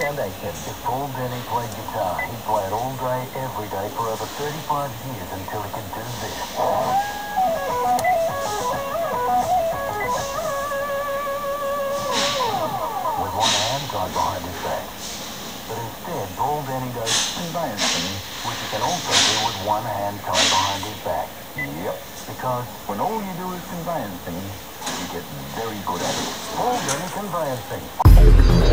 foundation. If Paul Denny played guitar, he'd play it all day, every day, for over 35 years until he could do this. With one hand tied behind his back. But instead, Paul Denny does conveyancing, which he can also do with one hand tied behind his back. Yep, because when all you do is conveyancing, you get very good at it. Paul Denny Conveyancing.